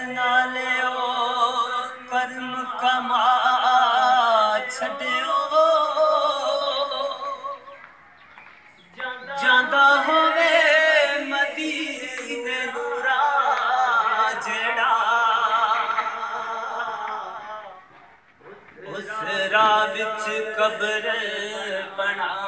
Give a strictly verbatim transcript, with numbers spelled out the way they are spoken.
नाले ओ कर्म कमा छड्यो जांदा होवे मदीने नूरा जेड़ा उस राह विच कब्र बना